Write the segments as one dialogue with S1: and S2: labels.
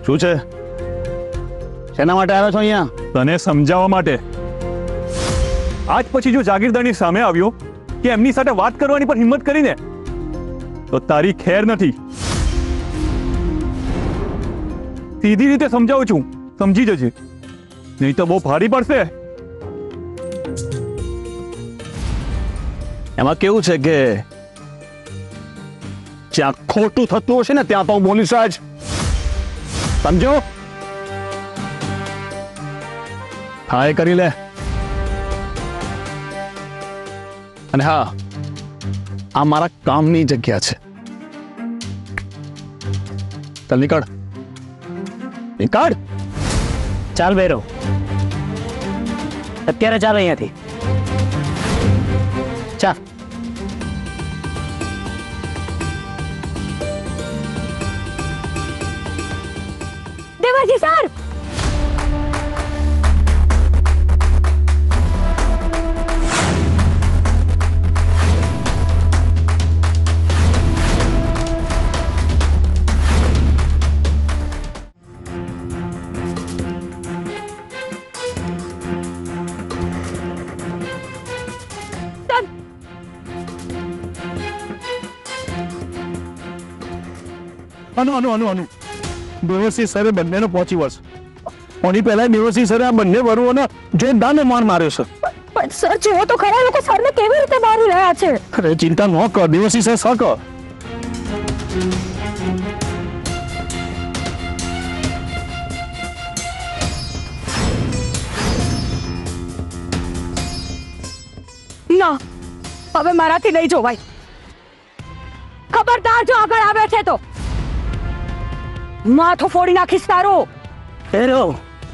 S1: શું છે? શેના માટે આવ્યો છો અહીંયા?
S2: તને સમજાવવા માટે. આજ પછી જો જાગીરદારની સામે આવ્યો કે એમની સાથે વાત કરવાની પણ હિંમત કરીને તો તારી ખેર નથી. સીધી રીતે સમજાવું છું, સમજી જજે, નહીં તો બહુ ભારી પડશે.
S1: એમાં કેવું છે કે જ્યાં ખોટું થતું હશે ને ત્યાં તો હું બોલીશ જ. સમજો? હા, એ કરી લે. અને હા, આ મારા કામની જગ્યા છે. ચાલ નીકળ, નીકળ.
S3: ચાલ ભૈરવ, અત્યારે ચાલ અહીંયાથી. ચાલ.
S4: દેવાજી સર,
S5: અનુ દેવસિંહ સરે બંનેનો પહોંચી વળશે. ઓની પહેલા દેવસિંહ સરે આ બંને વરુઓને જે દાને માર માર્યો છે.
S4: પણ સર જુઓ તો ખરા, લોકો સરને કેવી રીતે મારી રહ્યા છે.
S5: અરે ચિંતા ન કર, દેવસિંહ સર સર કર.
S4: ના, હવે મારાથી નહીં જોવાય. ખબરદાર જો આગળ આવે છે તો માથું ફોડી નાખીશ તારું.
S3: ભૈરવ,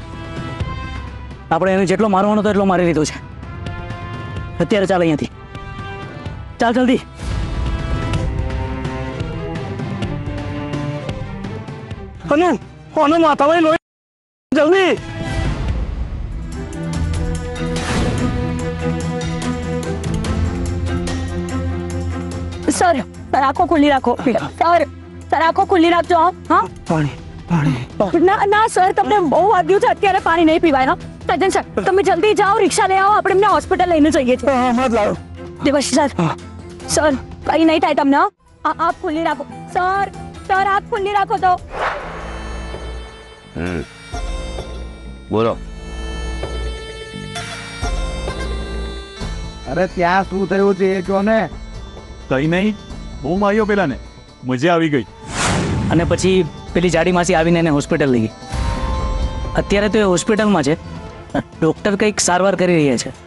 S3: આપણે એને જેટલો મારવાનો હતો એટલો મારી લીધો છે. અત્યારે ચાલ અહીંયાથી. ચાલ જલ્દી.
S5: અનુ માથામાં લોહી, જલ્દી.
S4: સર, સર આંખો ખુલ્લી રાખો. સર, સર આંખો ખુલ્લી રાખજો. હા,
S5: પાણી પાણી.
S4: ના ના સર, તમને બહુ વાગ્યું છે, અત્યારે પાણી નહીં પીવાય. હા સજ્જન સર, તમે જલ્દી જાઓ, રિક્ષા લઈ આવો, આપણે એમને હોસ્પિટલ લઈને જઈએ છીએ.
S5: મત લાવો.
S4: દેવાશી સર, સર કઈ નહીં થાય તમને. આંખ ખુલ્લી રાખો. સર, સર આંખ ખુલ્લી રાખો તો.
S1: બોલો.
S5: અરે ત્યાં શું થયું છે એ કહો ને.
S2: કઈ નહીં, બહુ માર્યો પેલાને, મજા આવી ગઈ.
S3: અને પછી પેલી જાડી માસી આવીને એને હોસ્પિટલ લઈ ગઈ. અત્યારે તો એ હોસ્પિટલમાં છે. ડોક્ટર કંઈક સારવાર કરી રહ્યા છે.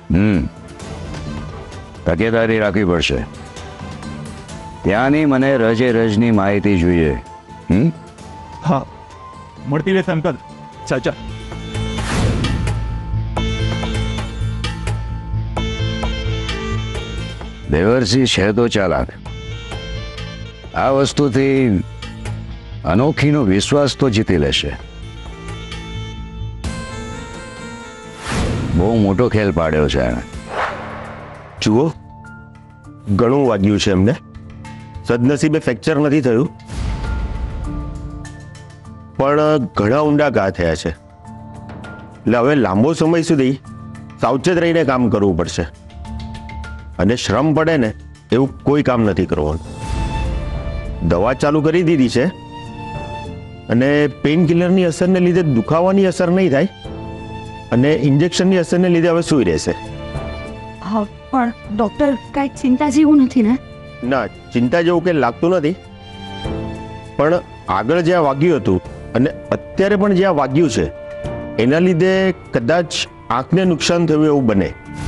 S6: તકેદારી રાખવી પડશે. ત્યાંની મને રજે રજની માહિતી જોઈએ.
S2: હા, મળતી રહે શંકર. ચાલ ચાલ.
S6: દેવરસિંહ છે તો ચાલાક. આ વસ્તુથી અનોખીનો વિશ્વાસ તો જીતી લેશે. બહુ મોટો ખેલ પાડ્યો છે એણે.
S7: જુઓ, ઘણું વાગ્યું છે એમને. સદનસીબે ફ્રેક્ચર નથી થયું, પણ ઘણા ઊંડા ઘા થયા છે. એટલે હવે લાંબો સમય સુધી સાવચેત રહીને કામ કરવું પડશે. અને શ્રમ પડે ને એવું કોઈ કામ નથી કરવાનું. દવા ચાલુ કરી દીધી છે, અને પેઇન કિલરની અસરને લીધે દુખાવાની અસર નહીં થાય, અને ઇન્જેક્શનની અસરને લીધે હવે સૂઈ રહેશે.
S4: હા, પણ ડોક્ટર કઈ ચિંતા જેવું નથી ને?
S7: ના, ચિંતા જેવું કંઈ લાગતું નથી, પણ આગળ જ્યાં વાગ્યું હતું અને અત્યારે પણ જ્યાં વાગ્યું છે એના લીધે કદાચ આંખને નુકસાન થયું એવું બને.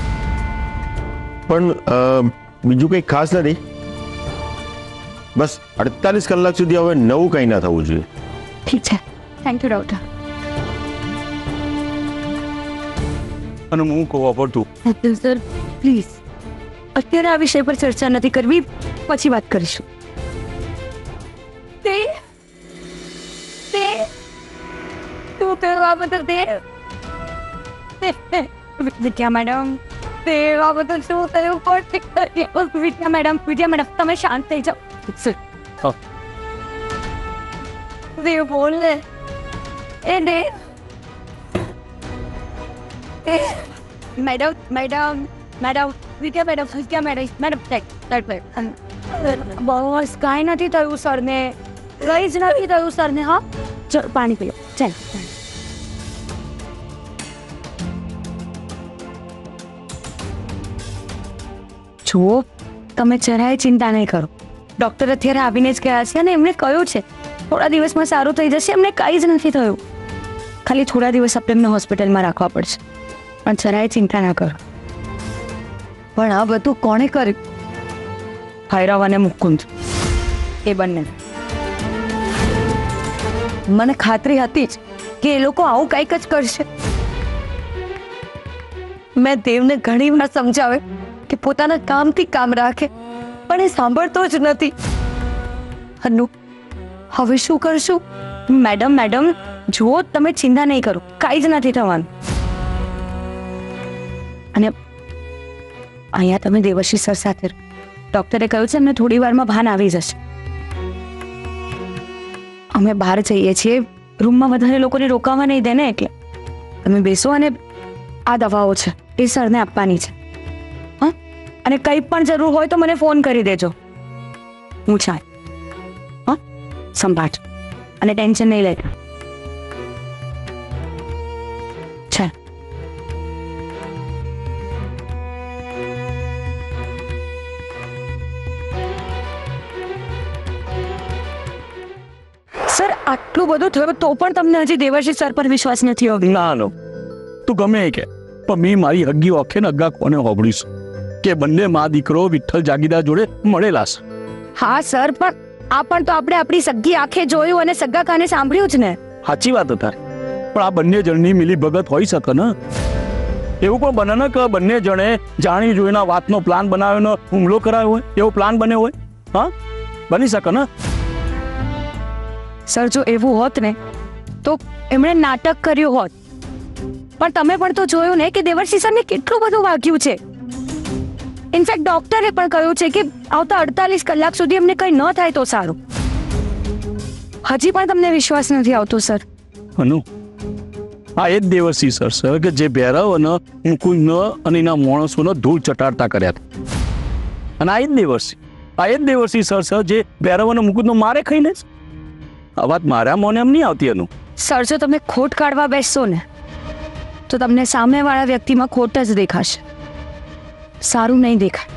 S7: પણ બીજું કંઈ ખાસ નથી. બસ 48 કલાક સુધી હવે નવું કંઈ ના થવું જોઈએ.
S4: ઠીક છે, થેન્ક યુ ડોક્ટર.
S2: અને હું કહું પડતું.
S4: સર પ્લીઝ, અત્યારે આ વિષય પર ચર્ચા નથી કરવી, પછી વાત કરીશું. તે તું કરવા બદલ વિદ્યા મેડમ, તે આ બધું શું થયું? વિદ્યા મેડમ, તમે શાંત થઈ જાઓ. દેવ બોલ ને. એ ને madam madam madam Vidya madam બસ કાંઈ નથી થયું સરને, કંઈ જ નથી થયું સરને. હા ચલો પાણી પીઓ. ચાલ જુઓ, તમે જરાય ચિંતા નહીં કરો. ડૉક્ટર અત્યારે આવીને જ ગયા છે અને એમણે કહ્યું છે થોડા દિવસમાં સારું થઈ જશે. એમને કંઈ જ નથી થયું, ખાલી થોડા દિવસ આપણે એમને હોસ્પિટલમાં રાખવા પડશે. પણ જરાય ચિંતા ના કરો. પણ આ બધું કોણે કર્યું? ભૈરવ અને મુકુંદ, એ બંને. મને ખાતરી હતી જ કે એ લોકો આવું કંઈક જ કરશે. મેં દેવને ઘણી વાર સમજાવે કે પોતાના કામથી કામ રાખે, પણ એ સાંભળતો જ નથી. અનુ, હવે શું કરશું? મેડમ જુઓ, તમે ચિંતા નહીં કરો, કાંઈ જ નથી થવાનું. અને અહીંયા તમે દેવશ્રી સર સાથે રહો. ડૉક્ટરે કહ્યું છે એમને થોડી વારમાં ભાન આવી જશે. અમે બહાર જઈએ છીએ, રૂમમાં વધારે લોકોને રોકાવા નહીં દે ને, એટલે તમે બેસો અને આ દવાઓ છે એ સરને આપવાની છે. હા, અને કંઈ પણ જરૂર હોય તો મને ફોન કરી દેજો. હું ચાલ. હા, સંભાળ અને ટેન્શન નહીં લેતા. ચાલ. સર, આટલું બધું થયું તો પણ તમને હજી દેવર્ષી સર પર વિશ્વાસ નથી આવ્યો?
S1: ના નો, તું ગમે એ કે, પણ મેં મારી હગ્ગી ઓખે ને અગ્ગા કોને હોબળીશ કે બંને મા દીકરો વિઠ્ઠલ જાગીદાર જોડે મળેલા છે.
S4: હા સર, પણ આ પણ તો આપણે આપણી સગ્ગી આંખે જોયું અને સગ્ગા કાને સાંભળ્યું જ ને.
S1: સાચી વાત તારી, પણ આ બંને જણની મિલી ભગત હોઈ શકે ને? એવું પણ બને ને કે બંને જણે જાણી જોઈને વાતનો પ્લાન બનાવ્યો ને હુમલો કરાયો હોય, એવો પ્લાન બન્યો હોય? હા, બની શકે ને?
S4: સર, જો એવું હોત ને તો એમણે નાટક કર્યું હોત. પણ તમે પણ તો જોયું ને કે દેવર્ષી સરને કેટલું બધું વાગ્યું છે. ઇનફેક્ટ ડોક્ટરે પણ કહ્યું છે કે આવતા 48 કલાક સુધી એમને કંઈ ન થાય તો સારું. હજી પણ તમને વિશ્વાસ નથી આવતો સર?
S1: અનુ, આ એ જ દેવર્ષી સર છે કે જે ભૈરવ અને મુકુંદ અને એના માણસોનો ધૂળ ચટાડતા કર્યા હતા. અને આ એ જ દેવર્ષી સર છે જે ભૈરવ અને મુકુંદનો મારે ખાઈને જ. આ વાત મારા મોને એમ નહીં આવતી. અનુ
S4: સર, જો તમે ખોટ કાઢવા બેસશો ને તો તમને સામેવાળા વ્યક્તિમાં ખોટ જ દેખાશે, સારું નહીં દેખાય.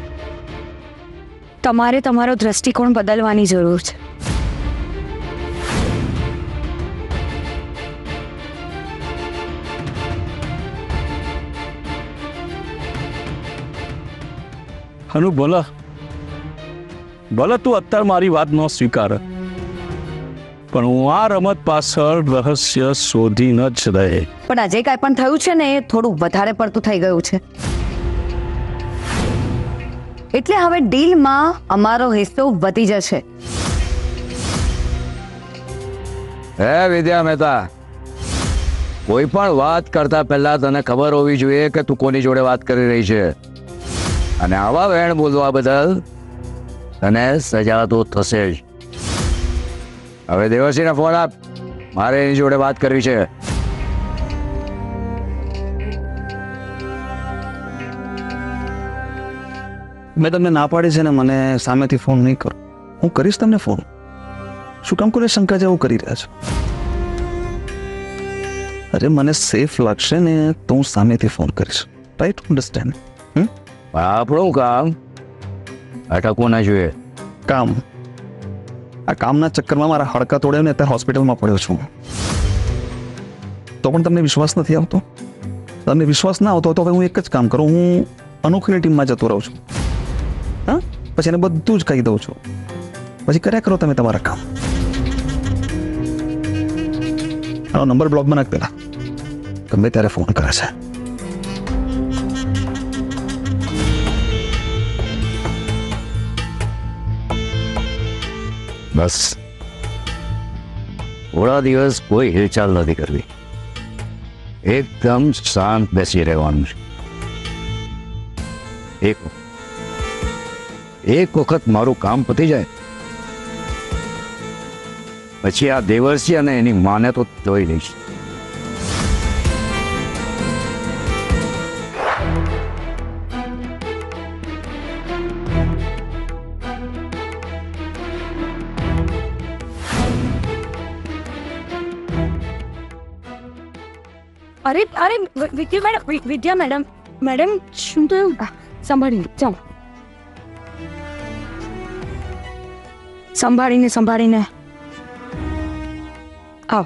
S4: તમારે તમારો દ્રષ્ટિકોણ બદલવાની જરૂર છે.
S1: અનુ, ભલે તું અત્યારે મારી વાત ન સ્વીકાર, પણ હું આ રમત પાછળ રહસ્ય શોધીને જ રહે.
S4: પણ આજે કાંઈ પણ થયું છે ને એ થોડું વધારે પડતું થઈ ગયું છે. એટલે હવે ડીલમાં અમારો હિસ્સો વધી જશે.
S6: હે વિદ્યા મહેતા, કોઈ પણ વાત કરતા પહેલા તને ખબર હોવી જોઈએ કે તું કોની જોડે વાત કરી રહી છે. અને આવા વેણ બોલવા બદલ તને સજા તો થશે જ. હવે દેવર્ષીને ફોન આપ, મારે એની જોડે વાત કરવી છે.
S5: મેં તમને ના પાડી છે ને મને સામેથી ફોન નહીં કરો. હું કરીશ તમને ફોન. શું કામ કરે શંકા જેવું કરી રહ્યા છો? અરે મને સેફ લાગશે ને તો હું સામેથી ફોન કરીશ. Right, understand?
S6: આપણું કામ અટકવું ના જોઈએ.
S5: કામ? આ કામના ચક્કરમાં મારા હાડકા તોડ્યા ને અત્યારે હોસ્પિટલમાં પડ્યો છું. તો પણ તમને વિશ્વાસ નથી આવતો? તમને વિશ્વાસ ના આવતો તો હવે હું એક જ કામ કરું, હું અનોખીની ટીમમાં જતો રહું છું. હા, પછી એને બધું જ કહી દઉં છું. પછી કર્યા કરો તમે તમારા કામ. આનો નંબર બ્લોકમાં નાખ દેલા, ગમે ત્યારે ફોન કરે છે.
S6: બસ થોડા દિવસ કોઈ હિલચાલ નથી કરવી, એકદમ શાંત બેસી રહેવાનું છે. એક વખત મારું કામ પતી જાય પછી આ દેવર્ષી અને એની માને તો જોઈ લઈશ.
S4: અરે અરે વિદ્યા મેડમ મેડમ શું થયું? સંભાળીને ચાલો, સંભાળીને આવ.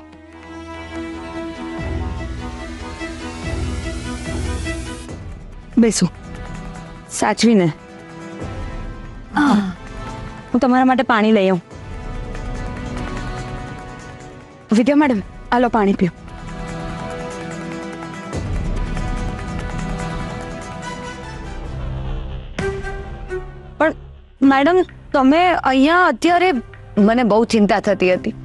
S4: બેસો, સાચવીને. હું તમારા માટે પાણી લઈ આવું. વિદ્યા મેડમ, આલો પાણી પીઓ. પણ મેડમ, તમે અહીંયા અત્યારે, મને બહુ ચિંતા થતી હતી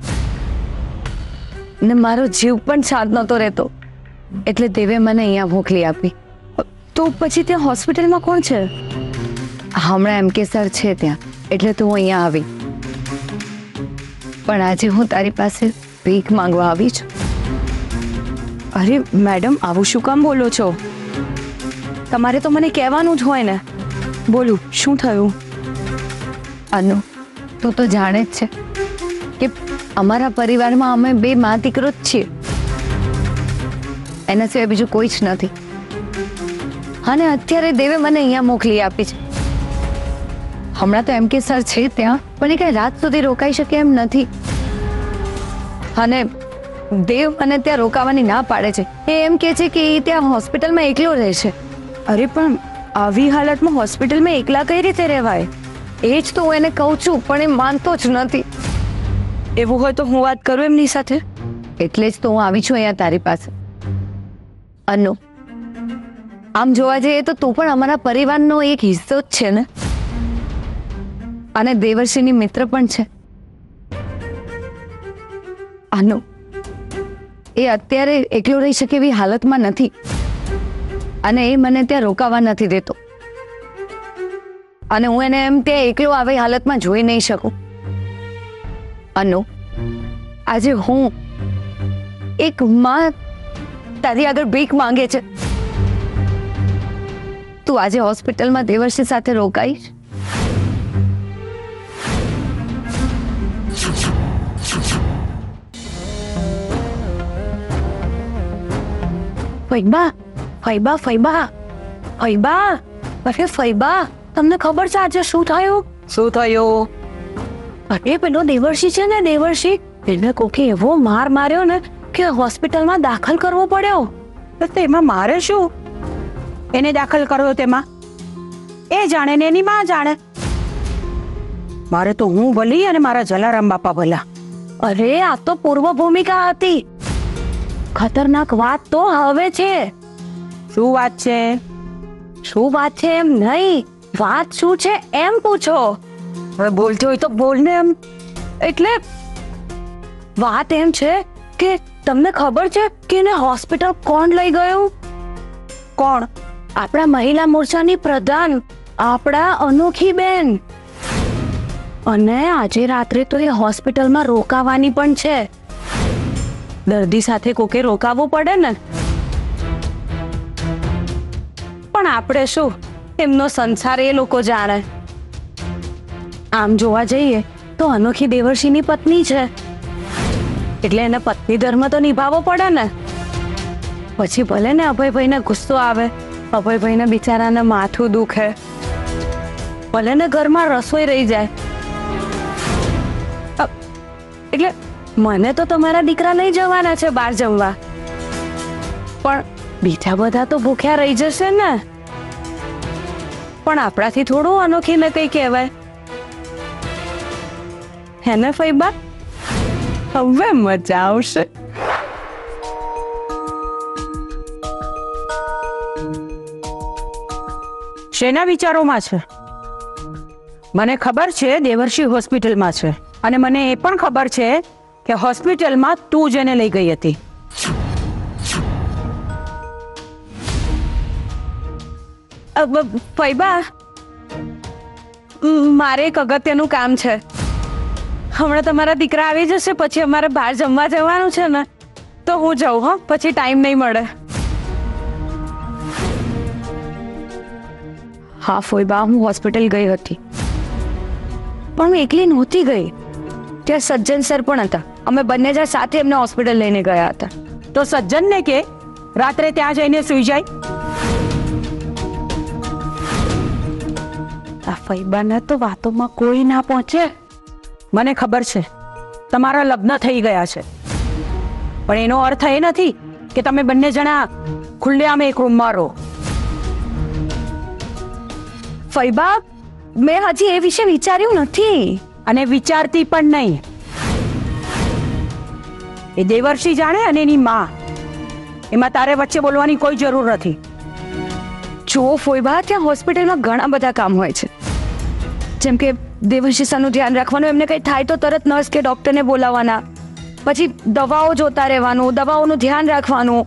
S4: ને મારો જીવ પણ શાંત નહોતો રહેતો, એટલે દેવે મને અહીંયા મોકલી આપી. તો પછી ત્યાં હોસ્પિટલમાં કોણ છે? હમણાં એમ કે સર છે ત્યાં, એટલે તો હું અહીંયા આવી. પણ આજે હું તારી પાસે ભીખ માંગવા આવી છું. અરે મેડમ, આવું શું કામ બોલો છો? તમારે તો મને કહેવાનું જ હોય ને. બોલું, શું થયું? અનુ, તું તો જાણે જ છે કે અમારા પરિવારમાં અમે બે મા દીકરો જ છીએ, એના સિવાય બીજું કોઈ જ નથી. અને અત્યારે દેવે મને અહીંયા મોકલી આપી છે. હમણાં તો એમ કે સર છે ત્યાં, પણ એ કઈ રાત સુધી રોકાઈ શકે એમ નથી. અને દેવ મને ત્યાં રોકાવાની ના પાડે છે. એ એમ કે છે કે એ ત્યાં હોસ્પિટલમાં એકલો રહેશે. અરે પણ આવી હાલતમાં હોસ્પિટલમાં એકલા કઈ રીતે રહેવાય? એ જ તો હું એને કહું છું, પણ એ માનતો જ નથી. એવું હોય તો હું વાત કરું એમની સાથે. એટલે જ તો હું આવી છું અહીંયા તારી પાસે. અનુ, આમ જોવા જઈએ તો તું પણ અમારા પરિવારનો એક હિસ્સો જ છે ને, અને દેવર્ષિની મિત્ર પણ છે. અનુ, એ અત્યારે એકલો રહી શકે એવી હાલતમાં નથી, અને એ મને ત્યાં રોકાવા નથી દેતો, અને હું એને એમ ત્યાં એકલો આવી હાલતમાં જોઈ નહીં શકું. અનુ, આજે હું એક માં તારી આગળ ભીખ માંગે છે. તું આજે હોસ્પિટલમાં દેવર્ષિ સાથે રોકાઈશ? ફૈબા, ફૈબા, ફૈબા, ફૈબા, અરે ફૈબા, તમને ખબર છે આજે શું થયું? શું થયું? અરે પેલો દેવર્ષિ છે ને, દેવર્ષિ, એને કોકે એવો માર માર્યો ને કે હોસ્પિટલમાં દાખલ કરવો પડ્યો.
S8: તેમાં મારે શું? એને દાખલ કર્યો તેમાં એ જાણે ને એની માં જાણે. મારે તો હું ભલી અને મારા જલારામ બાપા ભલા.
S4: અરે આ તો પૂર્વ ભૂમિકા હતી. ખતરનાક વાત તો હવે છે.
S8: શું વાત છે?
S4: શું વાત છે એમ નહીં, વાત શું છે એમ પૂછો. હવે બોલતી હોય તો બોલ ને એમ. એટલે વાત એમ છે કે તમને ખબર છે કે એને હોસ્પિટલ કોણ લઈ ગયું?
S8: કોણ?
S4: આપણા મહિલા મોરચાની પ્રધાન, આપણા અનોખી બેન. અને આજે રાત્રે તો એ હોસ્પિટલમાં રોકાવાની પણ છે. દર્દી સાથે કોકે રોકાવવું પડે ને. પણ આપણે શું, એમનો સંસાર એ લોકો જાણે. આમ જોવા જઈએ તો અનોખી દેવર્ષિની પત્ની છે, એટલે એને પત્ની ધર્મ તો નિભાવવો પડે ને. પછી ભલે ને અભયભાઈને ગુસ્સો આવે, અભયભાઈને બિચારાને માથું દુખે, ભલે ને ઘરમાં રસોઈ રહી જાય. એટલે મને તો તમારા દીકરા લઈ જવાના છે બહાર જમવા, પણ બીજા બધા તો ભૂખ્યા રહી જશે ને. પણ આપણાથી થોડું અનોખીને કઈ કહેવાય હે ને ફૈબા? હવે મજા આવશે.
S8: શેના વિચારોમાં છે? મને ખબર છે દેવર્ષિ હોસ્પિટલમાં છે, અને મને એ પણ ખબર છે કે હોસ્પિટલમાં તું જ એને લઈ ગઈ હતી.
S4: ફૈબા, મારે એક અગત્યનું કામ છે. હમણાં તમારા દીકરા આવી જશે પછી અમારે બહાર જમવા જવાનું છે ને, તો હું જાઉં હો, પછી ટાઈમ નહીં મળે. હા ફોઈબા, હું હોસ્પિટલ ગઈ હતી, પણ હું એકલી નહોતી ગઈ. ત્યાં સજ્જન સર પણ હતા. અમે બંને જણ સાથે એમને હોસ્પિટલ લઈને ગયા હતા.
S8: તો સજ્જનને કે રાત્રે ત્યાં જઈને સૂઈ જાય. આ ફઈબાને તો વાતોમાં કોઈ ના પહોંચે. મને ખબર છે તમારા લગ્ન થઈ ગયા છે, પણ એનો અર્થ એ નથી કે તમે બંને જણા ખુલ્લેઆમ એક રૂમમાં રહો.
S4: ફઈબા, મેં હજી એ વિશે વિચાર્યું નથી.
S8: અને વિચારતી પણ નહીં. એ દેવર્ષિ જાણે અને એની માં, એમાં તારે વચ્ચે બોલવાની કોઈ જરૂર નથી.
S4: જુઓ ફોઈબા, ત્યાં હોસ્પિટલમાં ઘણા બધા કામ હોય છે, જેમ કે દેવશિષાનું ધ્યાન રાખવાનું, એમને કંઈ થાય તો તરત નર્સ કે ડોક્ટરને બોલાવવાના, પછી દવાઓ જોતા રહેવાનું, દવાઓનું ધ્યાન રાખવાનું.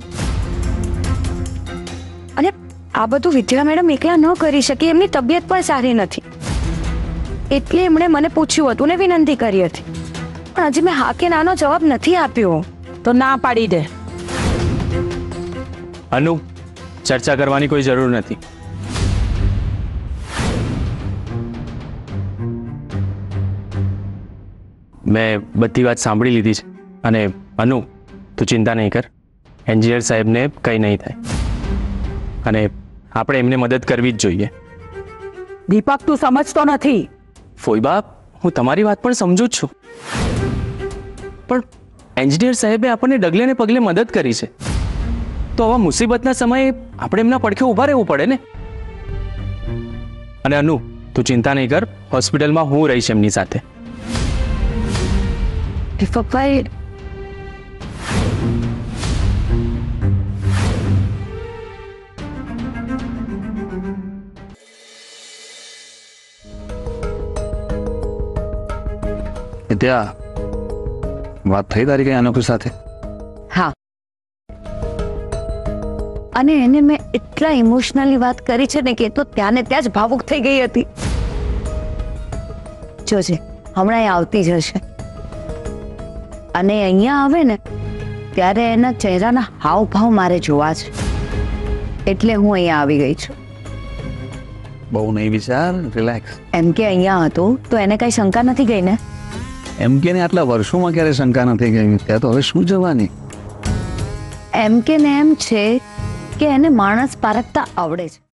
S4: અને આ બધું વિદ્યા મેડમ એકલા ન કરી શકે, એમની તબિયત પણ સારી નથી. એટલે એમણે મને પૂછ્યું હતું ને વિનંતી કરી હતી, પણ હજી મેં હા કે નાનો જવાબ નથી આપ્યો.
S8: તો ના પાડી દે.
S9: અનુ, ચર્ચા કરવાની કોઈ જરૂર નથી. મેં બધી વાત સાંભળી લીધી છે. અને અનુ, તું ચિંતા નહીં કર, એન્જિનિયર સાહેબને કંઈ નહીં થાય, અને આપણે એમને મદદ કરવી જ જોઈએ.
S8: દીપક, તું સમજતો નથી.
S9: ફોઈબા, હું તમારી વાત પણ સમજુ જ છું, પણ એન્જિનિયર સાહેબે આપણને ડગલે ને પગલે મદદ કરી છે, તો આવા મુસીબતના સમયે આપણે એમના પડખે ઊભા રહેવું પડે ને. અને અનુ, તું ચિંતા નહીં કર, હોસ્પિટલમાં હું રહીશ એમની સાથે.
S4: દીપકભાઈ,
S5: ત્યાં વાત થઈ તારી કઈ અનોખી સાથે?
S4: હા, અને એને મેં એટલા ઇમોશનલી વાત કરી છે ને કે તો ત્યાં ને ત્યાં જ ભાવુક થઈ ગઈ હતી. જોજે, હમણાં એ આવતી જ હશે, અને અહીંયા આવે ને ત્યારે એના ચહેરાના હાવભાવ મારે જોવા છે, એટલે હું અહીંયા આવી ગઈ છું.
S5: બહુ નહીં વિચાર, રિલેક્સ.
S4: એમ કે અહીંયા હતો તો એને કઈ શંકા નથી ગઈ ને?
S5: એમ કે ને આટલા વર્ષોમાં ક્યારે શંકા નથી ગઈ, ત્યાં તો હવે શું જવાની.
S4: એમ કે ને એમ છે કે એને માણસ પારખતા આવડે છે.